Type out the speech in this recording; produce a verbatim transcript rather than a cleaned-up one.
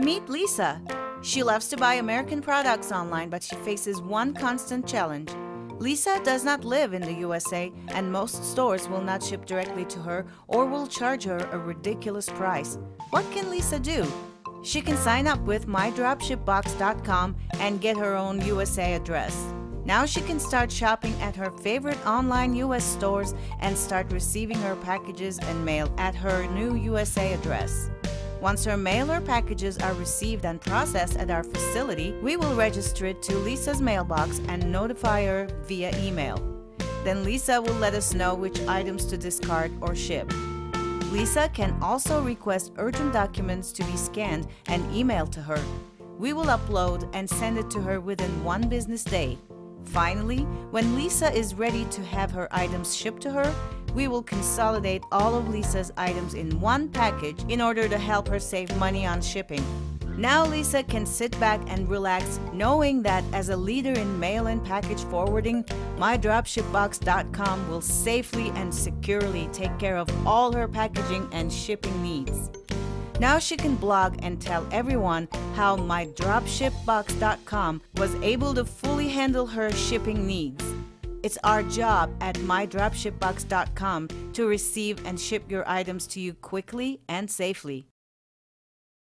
Meet Lisa. She loves to buy American products online, but she faces one constant challenge. Lisa does not live in the U S A, and most stores will not ship directly to her or will charge her a ridiculous price. What can Lisa do? She can sign up with my dropship box dot com and get her own U S A address. Now she can start shopping at her favorite online U S stores and start receiving her packages and mail at her new U S A address. Once her mail or packages are received and processed at our facility, we will register it to Lisa's mailbox and notify her via email. Then Lisa will let us know which items to discard or ship. Lisa can also request urgent documents to be scanned and emailed to her. We will upload and send it to her within one business day. Finally, when Lisa is ready to have her items shipped to her, we will consolidate all of Lisa's items in one package in order to help her save money on shipping. Now Lisa can sit back and relax, knowing that as a leader in mail and package forwarding, my dropship box dot com will safely and securely take care of all her packaging and shipping needs. Now she can blog and tell everyone how my dropship box dot com was able to fully handle her shipping needs. It's our job at my dropship box dot com to receive and ship your items to you quickly and safely.